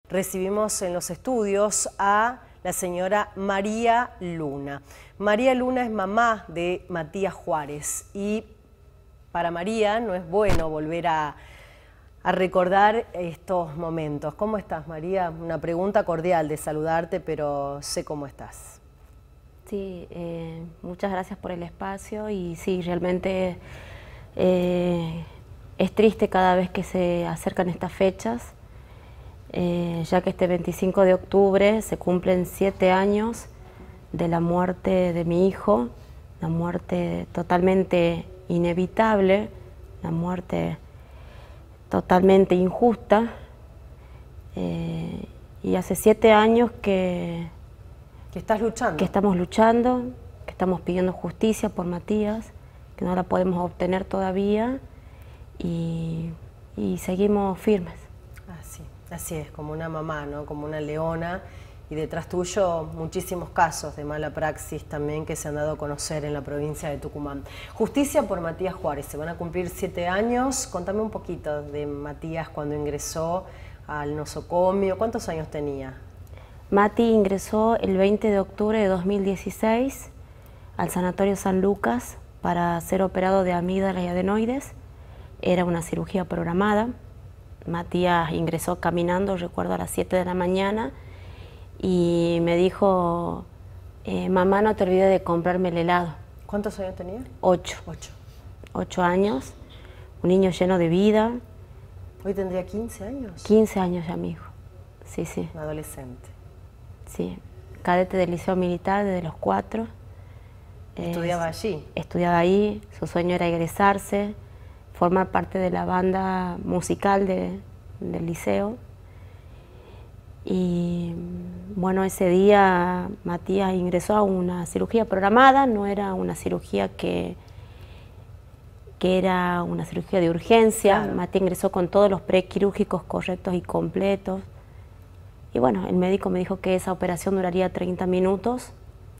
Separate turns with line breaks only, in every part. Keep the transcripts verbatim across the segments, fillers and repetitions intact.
recibimos en los estudios a la señora María Luna. María Luna es mamá de Matías Juárez y para María no es bueno volver a, a recordar estos momentos. ¿Cómo estás, María? Una pregunta cordial de saludarte, pero sé cómo estás.
Sí, eh, muchas gracias por el espacio y sí, realmente eh, es triste cada vez que se acercan estas fechas, eh, ya que este veinticinco de octubre se cumplen siete años de la muerte de mi hijo, una muerte totalmente inevitable, una muerte totalmente injusta, eh, y hace siete años que...
¿Que estás luchando?
Que estamos luchando, que estamos pidiendo justicia por Matías, que no la podemos obtener todavía y, y seguimos firmes.
Así, así es, como una mamá, ¿no? Como una leona, y detrás tuyo muchísimos casos de mala praxis también que se han dado a conocer en la provincia de Tucumán. Justicia por Matías Juárez, se van a cumplir siete años. Contame un poquito de Matías cuando ingresó al nosocomio. ¿Cuántos años tenía?
Mati ingresó el veinte de octubre de dos mil dieciséis al Sanatorio San Lucas para ser operado de amígdalas y adenoides. Era una cirugía programada. Matías ingresó caminando, recuerdo, a las siete de la mañana y me dijo, eh, mamá, no te olvides de comprarme el helado.
¿Cuántos años tenía?
Ocho.
Ocho.
Ocho años, un niño lleno de vida.
¿Hoy tendría quince años?
quince años ya, mi hijo. Sí, sí.
Un adolescente.
Sí, cadete del Liceo Militar desde los cuatro.
¿Estudiaba
eh,
allí?
Estudiaba ahí, su sueño era egresarse, formar parte de la banda musical de, del liceo. Y bueno, ese día Matías ingresó a una cirugía programada, no era una cirugía que, que era una cirugía de urgencia. Claro. Matías ingresó con todos los prequirúrgicos correctos y completos. Y bueno, el médico me dijo que esa operación duraría treinta minutos.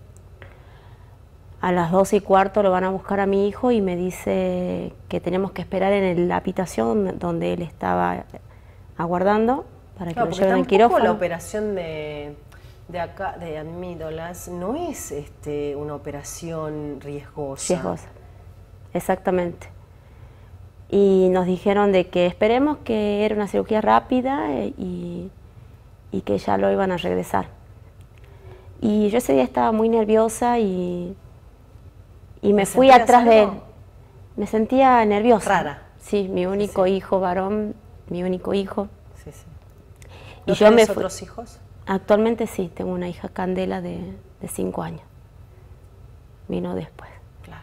A las doce y cuarto lo van a buscar a mi hijo y me dice que tenemos que esperar en la habitación donde él estaba aguardando para que
claro,
lo lleven al
quirófano. La
quirófano.
operación de, de acá, de amígdalas, no es este, una operación riesgosa.
Riesgosa, exactamente. Y nos dijeron de que esperemos que era una cirugía rápida y... y que ya lo iban a regresar. Y yo ese día estaba muy nerviosa y, y me fui atrás de él. Me sentía nerviosa.
Rara.
Sí, mi único
sí, sí.
hijo varón, mi único hijo.
Sí, sí.
¿No
y yo me fui...
otros
hijos?
Actualmente sí, tengo una hija Candela de, de cinco años. Vino después.
Claro.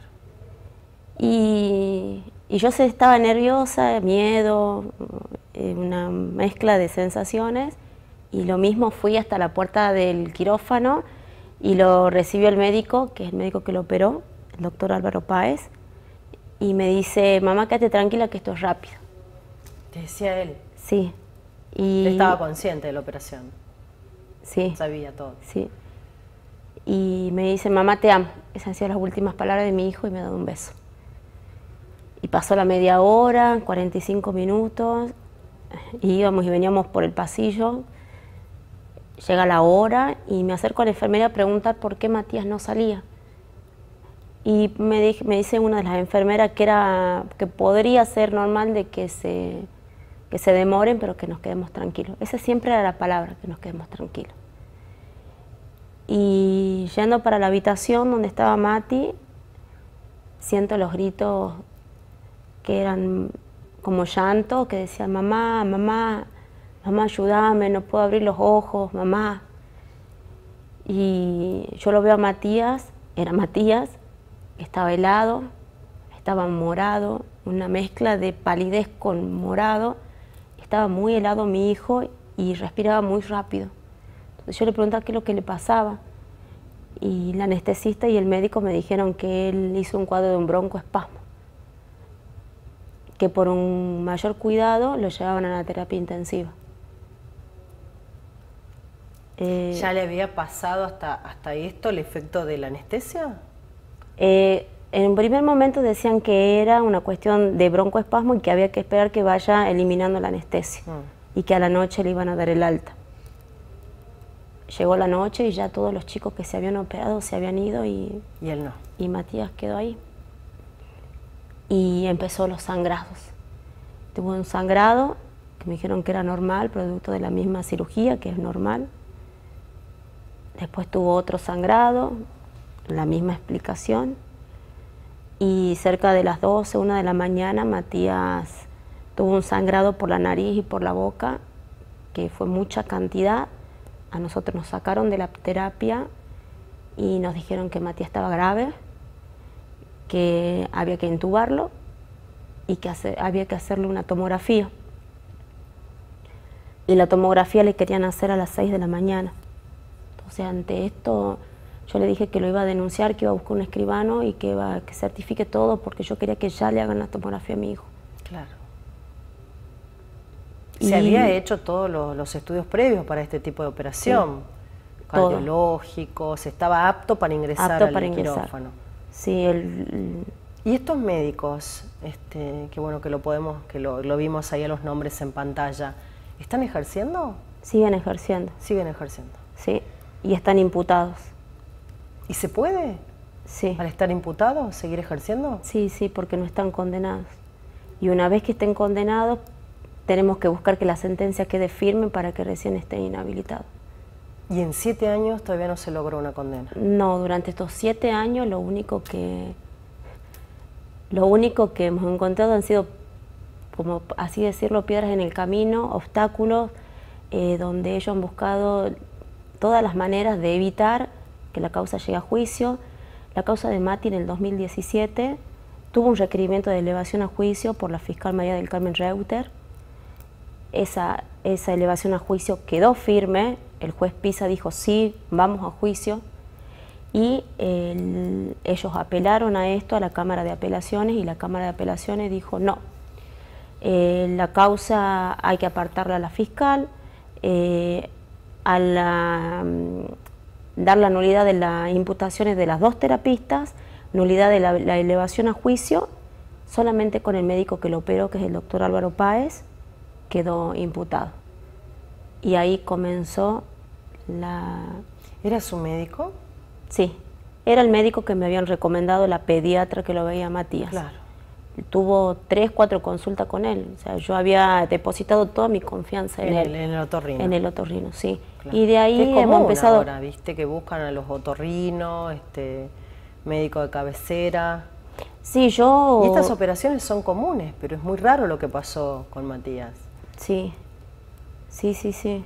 Y, y yo estaba nerviosa, miedo, una mezcla de sensaciones. Y lo mismo, fui hasta la puerta del quirófano y lo recibió el médico, que es el médico que lo operó, el doctor Álvaro Páez, y me dice, mamá, quédate tranquila que esto es rápido.
¿Te decía él?
Sí. Y
él estaba consciente de la operación.
Sí.
Sabía todo.
Sí. Y me dice, mamá, te amo. Esas han sido las últimas palabras de mi hijo y me ha dado un beso. Y pasó la media hora, cuarenta y cinco minutos, y íbamos y veníamos por el pasillo. Llega la hora y me acerco a la enfermera a preguntar por qué Matías no salía. Y me, dije, me dice una de las enfermeras que, era, que podría ser normal de que se, que se demoren, pero que nos quedemos tranquilos. Esa siempre era la palabra, que nos quedemos tranquilos. Y yendo para la habitación donde estaba Mati, siento los gritos que eran como llanto, que decían, mamá, mamá, mamá, ayúdame, no puedo abrir los ojos, mamá. Y yo lo veo a Matías, era Matías, estaba helado, estaba morado, una mezcla de palidez con morado. Estaba muy helado mi hijo y respiraba muy rápido. Entonces yo le preguntaba qué es lo que le pasaba. Y la anestesista y el médico me dijeron que él hizo un cuadro de un broncoespasmo, que por un mayor cuidado lo llevaban a la terapia intensiva.
Eh, ¿Ya le había pasado hasta, hasta esto el efecto de la anestesia?
Eh, en un primer momento decían que era una cuestión de broncoespasmo y que había que esperar que vaya eliminando la anestesia mm. y que a la noche le iban a dar el alta. llegó la noche y ya todos los chicos que se habían operado se habían ido y,
y él no.
Y Matías quedó ahí. Y empezó los sangrados. Tuvo un sangrado que me dijeron que era normal, producto de la misma cirugía, que es normal. Después tuvo otro sangrado, la misma explicación. Y cerca de las doce, una de la mañana, Matías tuvo un sangrado por la nariz y por la boca, que fue mucha cantidad. A nosotros nos sacaron de la terapia y nos dijeron que Matías estaba grave, que había que intubarlo y que hace, había que hacerle una tomografía. Y la tomografía le querían hacer a las seis de la mañana. Entonces, ante esto, yo le dije que lo iba a denunciar, que iba a buscar un escribano y que iba que certifique todo, porque yo quería que ya le hagan la tomografía a mi hijo.
Claro.
Y
¿Se había hecho todos los, los estudios previos para este tipo de operación?
Sí,
cardiológicos, estaba apto para ingresar
apto
al
para
quirófano.
Ingresar. Sí, el,
¿Y estos médicos, este, que bueno que lo podemos, que lo, lo vimos ahí a los nombres en pantalla, están ejerciendo?
Siguen ejerciendo.
Siguen ejerciendo.
Sí, y están imputados.
¿Y se puede?
Sí.
¿Para estar imputados, seguir ejerciendo?
Sí, sí, porque no están condenados. Y una vez que estén condenados, tenemos que buscar que la sentencia quede firme para que recién estén inhabilitados.
¿Y en siete años todavía no se logró una condena?
No, durante estos siete años lo único que, lo único que hemos encontrado han sido, como así decirlo, piedras en el camino, obstáculos, eh, donde ellos han buscado todas las maneras de evitar que la causa llegue a juicio. La causa de Mati en el dos mil diecisiete tuvo un requerimiento de elevación a juicio por la fiscal María del Carmen Reuter. Esa, esa elevación a juicio quedó firme, el juez Pisa dijo sí, vamos a juicio, y el, ellos apelaron a esto a la Cámara de Apelaciones y la Cámara de Apelaciones dijo no, eh, la causa hay que apartarla a la fiscal, eh, a la, dar la nulidad de las imputaciones de las dos terapistas, nulidad de la, la elevación a juicio, solamente con el médico que lo operó, que es el doctor Álvaro Páez, quedó imputado. Y ahí comenzó la...
¿Era su médico?
Sí, era el médico que me habían recomendado, la pediatra que lo veía Matías.
Claro.
Tuvo tres, cuatro consultas con él. O sea, yo había depositado toda mi confianza en,
en
él.
El, en el otorrino.
En el otorrino, sí.
Claro.
Y de ahí
es
hemos empezado...
ahora, viste, que buscan a los otorrinos, este, médico de cabecera.
Sí, yo...
Y estas operaciones son comunes, pero es muy raro lo que pasó con Matías.
Sí, sí, sí, sí.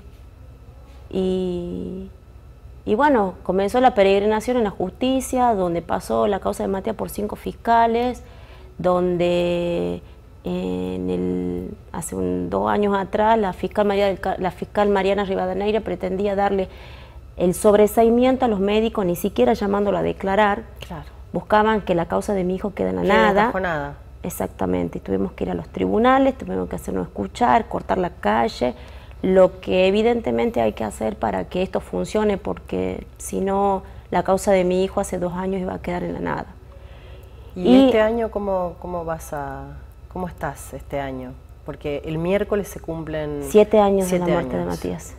Y, y bueno, comenzó la peregrinación en la justicia, donde pasó la causa de Matías por cinco fiscales, donde en el, hace un, dos años atrás la fiscal, María del, la fiscal Mariana Rivadeneira pretendía darle el sobreseimiento a los médicos, ni siquiera llamándolo a declarar.
Claro.
Buscaban que la causa de mi hijo quede en la
Queda
nada.
encajonada.
Exactamente, tuvimos que ir a los tribunales, tuvimos que hacernos escuchar, cortar la calle, lo que evidentemente hay que hacer para que esto funcione, porque si no, la causa de mi hijo hace dos años iba a quedar en la nada.
¿Y, ¿Y este año cómo, cómo vas a, cómo estás este año? Porque el miércoles se cumplen...
Siete años
siete
de la muerte
años.
de Matías.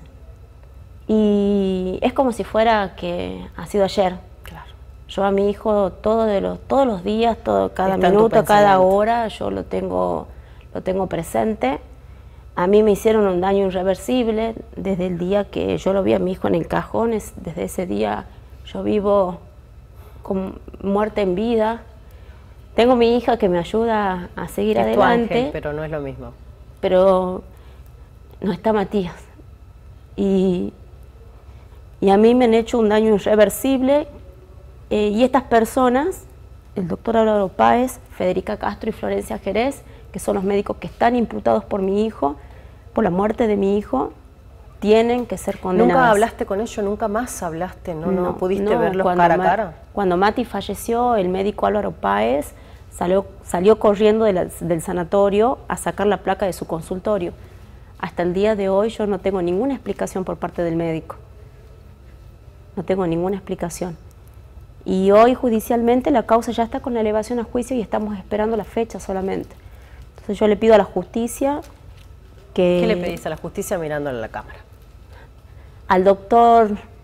Y es como si fuera que ha sido ayer. Yo a mi hijo todo de los, todos los días, todo, cada
Está
minuto, cada hora, yo lo tengo, lo tengo presente. A mí me hicieron un daño irreversible desde el día que yo lo vi a mi hijo en el cajón. Es, desde ese día yo vivo con muerte en vida. Tengo mi hija que me ayuda a seguir
es
adelante.
Tu ángel, pero no es lo mismo.
Pero no está Matías. Y, y a mí me han hecho un daño irreversible. Eh, y estas personas, el doctor Álvaro Páez, Federica Castro y Florencia Jerez, que son los médicos que están imputados por mi hijo, por la muerte de mi hijo, tienen que ser condenados.
¿Nunca hablaste con ellos? ¿Nunca más hablaste? ¿No, no, no pudiste
no,
verlos
cuando
cara a
Ma
cara?
Cuando Mati falleció, el médico Álvaro Páez salió, salió corriendo de la, del sanatorio a sacar la placa de su consultorio. Hasta el día de hoy yo no tengo ninguna explicación por parte del médico. No tengo ninguna explicación. Y hoy judicialmente la causa ya está con la elevación a juicio y estamos esperando la fecha solamente. Entonces yo le pido a la justicia que...
¿Qué le pedís a la justicia mirándole a la cámara?
Al doctor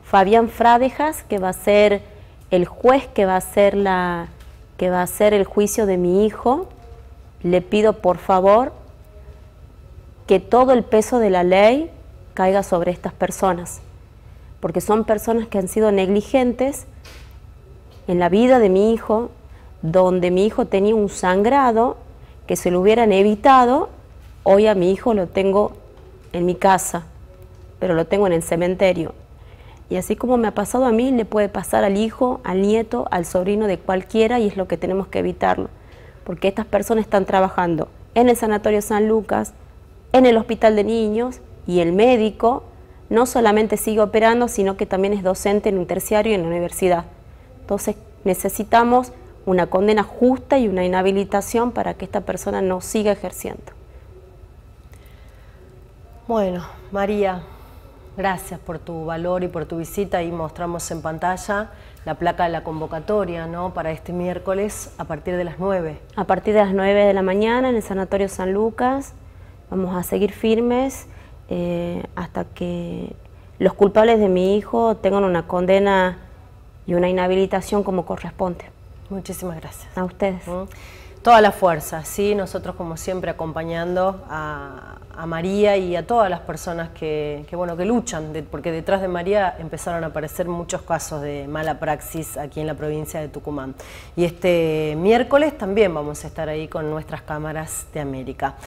Fabián Fradejas, que va a ser el juez que va a hacer, la, que va a hacer el juicio de mi hijo. Le pido por favor que todo el peso de la ley caiga sobre estas personas, porque son personas que han sido negligentes en la vida de mi hijo, donde mi hijo tenía un sangrado que se lo hubieran evitado. Hoy a mi hijo lo tengo en mi casa, pero lo tengo en el cementerio. Y así como me ha pasado a mí, le puede pasar al hijo, al nieto, al sobrino de cualquiera, y es lo que tenemos que evitarlo, porque estas personas están trabajando en el Sanatorio San Lucas, en el Hospital de Niños, y el médico no solamente sigue operando, sino que también es docente en un terciario y en la universidad. Entonces necesitamos una condena justa y una inhabilitación para que esta persona no siga ejerciendo.
Bueno, María, gracias por tu valor y por tu visita. Ahí mostramos en pantalla la placa de la convocatoria, ¿no?, para este miércoles a partir de las nueve.
A partir de las nueve de la mañana en el Sanatorio San Lucas. Vamos a seguir firmes eh, hasta que los culpables de mi hijo tengan una condena y una inhabilitación como corresponde.
Muchísimas gracias.
A ustedes.
¿Mm? Toda la fuerza, ¿sí? Nosotros como siempre acompañando a, a María y a todas las personas que, que, bueno, que luchan, de, porque detrás de María empezaron a aparecer muchos casos de mala praxis aquí en la provincia de Tucumán. Y este miércoles también vamos a estar ahí con nuestras cámaras de América.